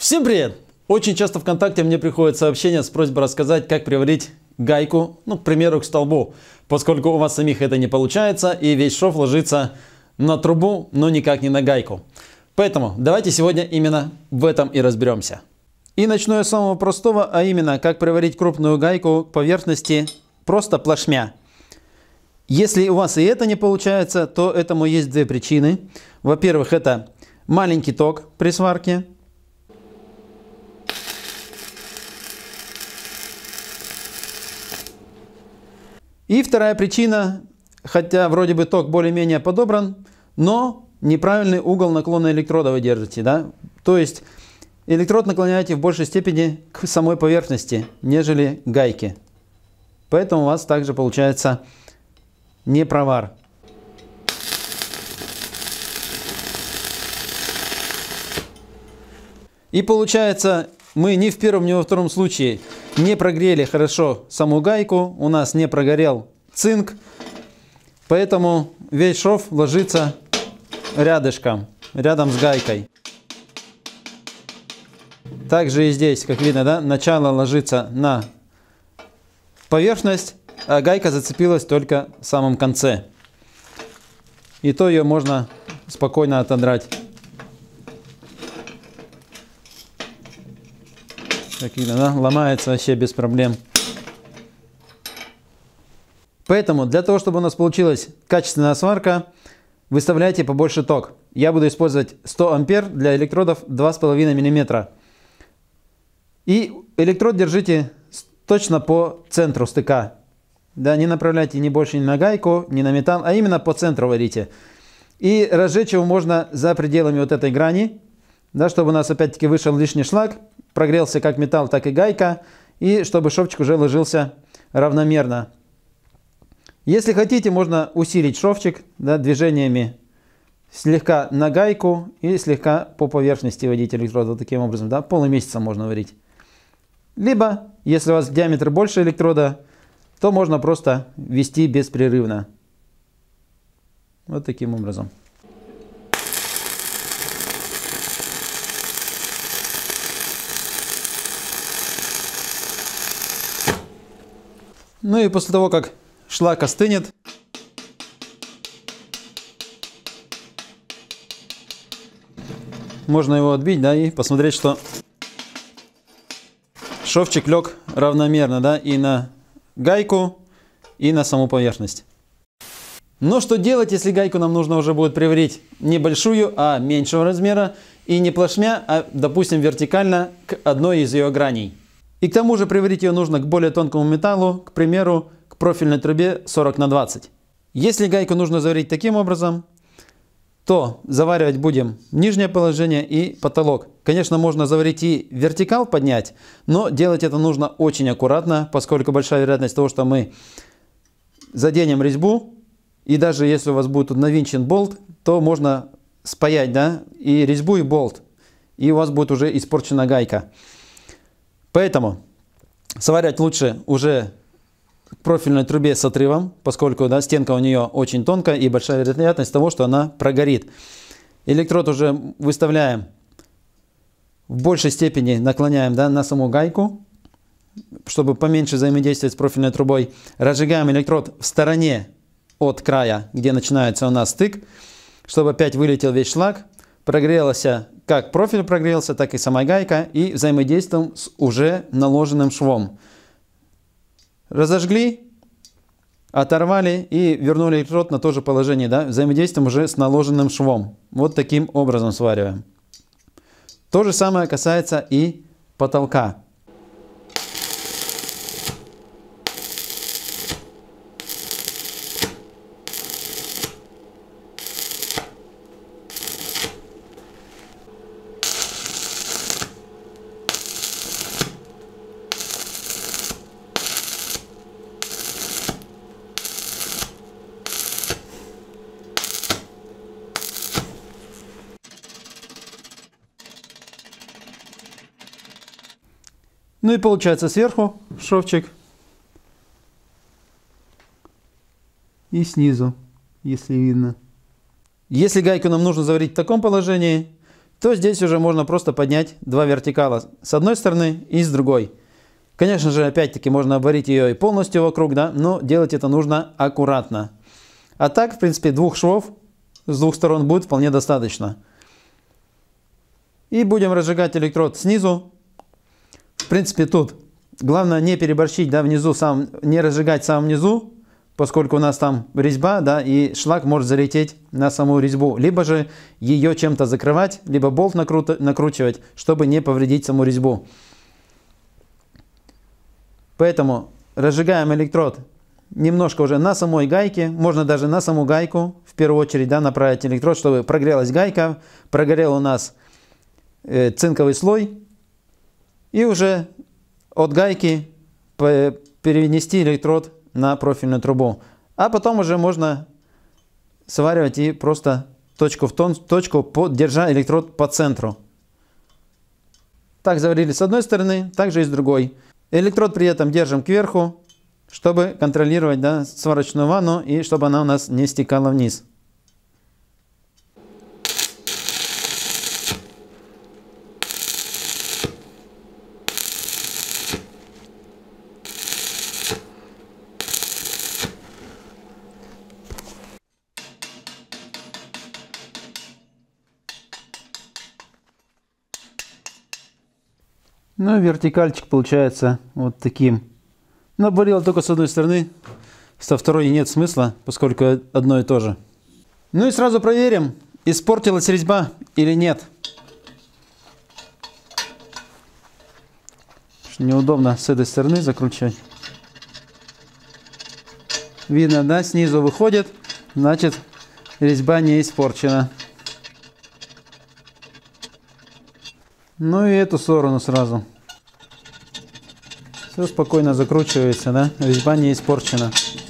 Всем привет! Очень часто ВКонтакте мне приходят сообщения с просьбой рассказать, как приварить гайку, к примеру, к столбу, поскольку у вас самих это не получается и весь шов ложится на трубу, но никак не на гайку. Поэтому давайте сегодня именно в этом и разберемся. И начну я с самого простого, а именно, как приварить крупную гайку к поверхности просто плашмя. Если у вас и это не получается, то этому есть две причины. Во-первых, это маленький ток при сварке. И вторая причина, хотя вроде бы ток более-менее подобран, но неправильный угол наклона электрода вы держите. Да? То есть электрод наклоняете в большей степени к самой поверхности, нежели к гайке. Поэтому у вас также получается не провар. И получается, мы ни в первом, ни во втором случае не прогрели хорошо саму гайку, у нас не прогорел цинк, поэтому весь шов ложится рядышком, рядом с гайкой. Также и здесь, как видно, да, начало ложится на поверхность, а гайка зацепилась только в самом конце. И то ее можно спокойно отодрать. Как видно, да? Ломается вообще без проблем. Поэтому для того, чтобы у нас получилась качественная сварка, выставляйте побольше ток. Я буду использовать 100 ампер для электродов 2,5 мм. И электрод держите точно по центру стыка. Да, не направляйте ни больше ни на гайку, ни на металл, а именно по центру варите. И разжечь его можно за пределами вот этой грани, да, чтобы у нас опять-таки вышел лишний шлак, прогрелся как металл, так и гайка, и чтобы шовчик уже ложился равномерно. Если хотите, можно усилить шовчик, да, движениями слегка на гайку и слегка по поверхности водить электрод. Вот таким образом, да, полмесяца можно варить. Либо, если у вас диаметр больше электрода, то можно просто вести беспрерывно. Вот таким образом. Ну и после того, как шлак остынет, можно его отбить, да, и посмотреть, что шовчик лег равномерно, да, и на гайку, и на саму поверхность. Но что делать, если гайку нам нужно уже будет приварить не большую, а меньшего размера, и не плашмя, а, допустим, вертикально к одной из ее граней. И к тому же приварить ее нужно к более тонкому металлу, к примеру, к профильной трубе 40 на 20. Если гайку нужно заварить таким образом, то заваривать будем нижнее положение и потолок. Конечно, можно заварить и вертикал поднять, но делать это нужно очень аккуратно, поскольку большая вероятность того, что мы заденем резьбу, и даже если у вас будет тут навинчен болт, то можно спаять, да, и резьбу, и болт, и у вас будет уже испорчена гайка. Поэтому сварять лучше уже к профильной трубе с отрывом, поскольку, да, стенка у нее очень тонкая и большая вероятность того, что она прогорит. Электрод уже выставляем в большей степени, наклоняем, да, на саму гайку, чтобы поменьше взаимодействовать с профильной трубой. Разжигаем электрод в стороне от края, где начинается у нас стык, чтобы опять вылетел весь шлак. Прогрелся, как профиль прогрелся, так и сама гайка, и взаимодействуем с уже наложенным швом. Разожгли, оторвали и вернули электрод на то же положение, да, взаимодействуем уже с наложенным швом. Вот таким образом свариваем. То же самое касается и потолка. Ну и получается сверху шовчик и снизу, если видно. Если гайку нам нужно заварить в таком положении, то здесь уже можно просто поднять два вертикала с одной стороны и с другой. Конечно же, опять-таки можно обварить ее и полностью вокруг, да, но делать это нужно аккуратно. А так, в принципе, двух швов с двух сторон будет вполне достаточно. И будем разжигать электрод снизу. В принципе, тут главное не переборщить, да, внизу не разжигать в самом низу, поскольку у нас там резьба, да, и шлак может залететь на саму резьбу. Либо же ее чем-то закрывать, либо болт накручивать, чтобы не повредить саму резьбу. Поэтому разжигаем электрод немножко уже на самой гайке, можно даже на саму гайку, в первую очередь, да, направить электрод, чтобы прогрелась гайка, прогорел у нас цинковый слой, и уже от гайки перенести электрод на профильную трубу. А потом уже можно сваривать и просто точку в точку, держа электрод по центру. Так заварили с одной стороны, также и с другой. Электрод при этом держим кверху, чтобы контролировать, да, сварочную ванну и чтобы она у нас не стекала вниз. Ну, вертикальчик получается вот таким. Но обварил только с одной стороны, со второй нет смысла, поскольку одно и то же. Ну и сразу проверим, испортилась резьба или нет. Неудобно с этой стороны закручивать. Видно, да, снизу выходит, значит, резьба не испорчена. Ну и эту сторону сразу. Все спокойно закручивается, да? Резьба не испорчена.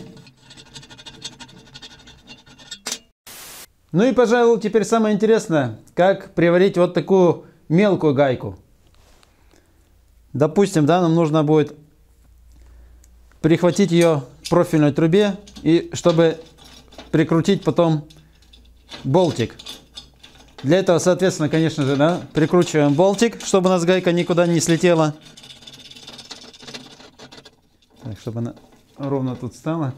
Ну и, пожалуй, теперь самое интересное, как приварить вот такую мелкую гайку. Допустим, да, нам нужно будет прихватить ее к профильной трубе, и чтобы прикрутить потом болтик. Для этого, соответственно, конечно же, да, прикручиваем болтик, чтобы у нас гайка никуда не слетела. Так, чтобы она ровно тут стала.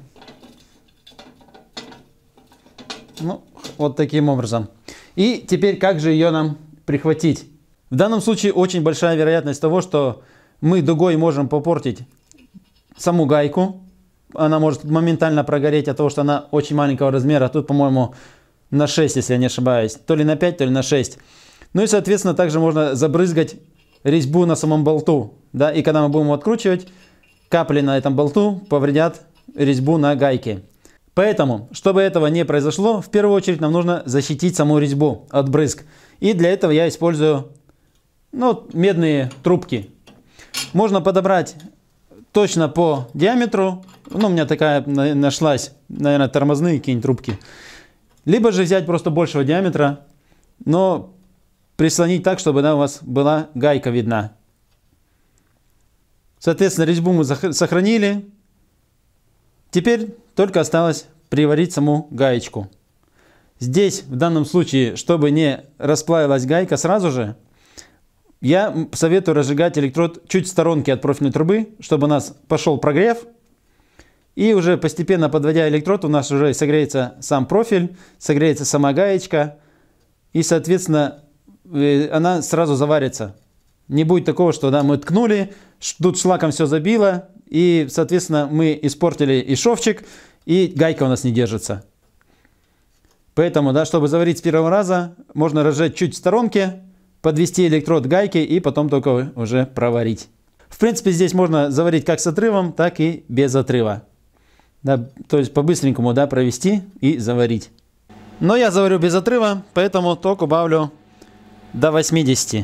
Ну, вот таким образом. И теперь, как же ее нам прихватить? В данном случае очень большая вероятность того, что мы дугой можем попортить саму гайку. Она может моментально прогореть от того, что она очень маленького размера. Тут, по-моему, на 6, если я не ошибаюсь. То ли на 5, то ли на 6. Ну и, соответственно, также можно забрызгать резьбу на самом болту. Да? И когда мы будем его откручивать, капли на этом болту повредят резьбу на гайке. Поэтому, чтобы этого не произошло, в первую очередь нам нужно защитить саму резьбу от брызг. И для этого я использую, ну, медные трубки. Можно подобрать точно по диаметру. Ну, у меня такая нашлась, наверное, тормозные какие-нибудь трубки. Либо же взять просто большего диаметра, но прислонить так, чтобы, да, у вас была гайка видна. Соответственно, резьбу мы сохранили. Теперь только осталось приварить саму гаечку. Здесь, в данном случае, чтобы не расплавилась гайка сразу же, я советую разжигать электрод чуть в сторонке от профильной трубы, чтобы у нас пошел прогрев. И уже постепенно, подводя электрод, у нас уже согреется сам профиль, согреется сама гаечка. И, соответственно, она сразу заварится. Не будет такого, что, да, мы ткнули, тут шлаком все забило. И, соответственно, мы испортили и шовчик, и гайка у нас не держится. Поэтому, да, чтобы заварить с первого раза, можно разжечь чуть в сторонке, подвести электрод к гайке и потом только уже проварить. В принципе, здесь можно заварить как с отрывом, так и без отрыва. Да, то есть по-быстренькому, да, провести и заварить. Но я заварю без отрыва, поэтому ток убавлю до 80.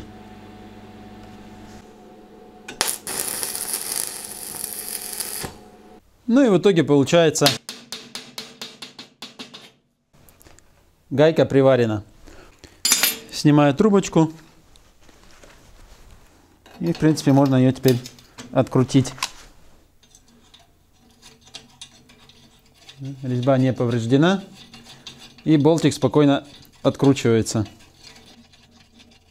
Ну и в итоге получается гайка приварена. Снимаю трубочку. И, в принципе, можно ее теперь открутить. Резьба не повреждена. И болтик спокойно откручивается.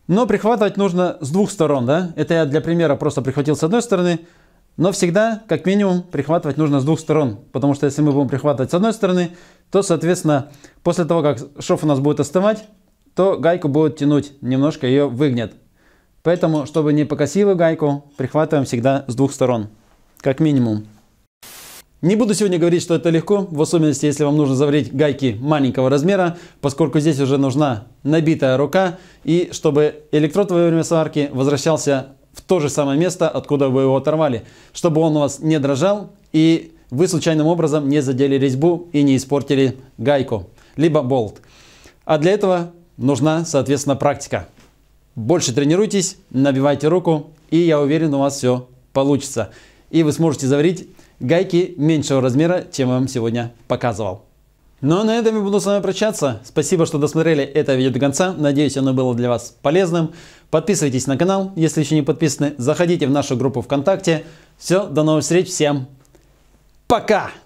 Но прихватывать нужно с двух сторон, да? Это я для примера просто прихватил с одной стороны, но всегда, как минимум, прихватывать нужно с двух сторон. Потому что если мы будем прихватывать с одной стороны, то, соответственно, после того, как шов у нас будет остывать, то гайку будет тянуть, немножко ее выгнет. Поэтому, чтобы не покосило гайку, прихватываем всегда с двух сторон, как минимум. Не буду сегодня говорить, что это легко, в особенности, если вам нужно заварить гайки маленького размера, поскольку здесь уже нужна набитая рука, и чтобы электрод во время сварки возвращался в то же самое место, откуда вы его оторвали, чтобы он у вас не дрожал, и вы случайным образом не задели резьбу и не испортили гайку, либо болт. А для этого нужна, соответственно, практика. Больше тренируйтесь, набивайте руку, и я уверен, у вас все получится. И вы сможете заварить гайки меньшего размера, чем я вам сегодня показывал. Ну а на этом я буду с вами прощаться. Спасибо, что досмотрели это видео до конца. Надеюсь, оно было для вас полезным. Подписывайтесь на канал, если еще не подписаны. Заходите в нашу группу ВКонтакте. Все, до новых встреч. Всем пока!